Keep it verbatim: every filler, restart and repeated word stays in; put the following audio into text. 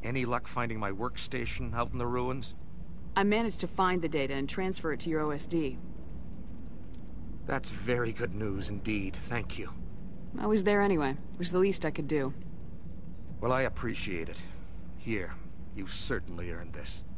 Any luck finding my workstation out in the ruins? I managed to find the data and transfer it to your O S D. That's very good news indeed, thank you. I was there anyway. It was the least I could do. Well, I appreciate it. Here, you've certainly earned this.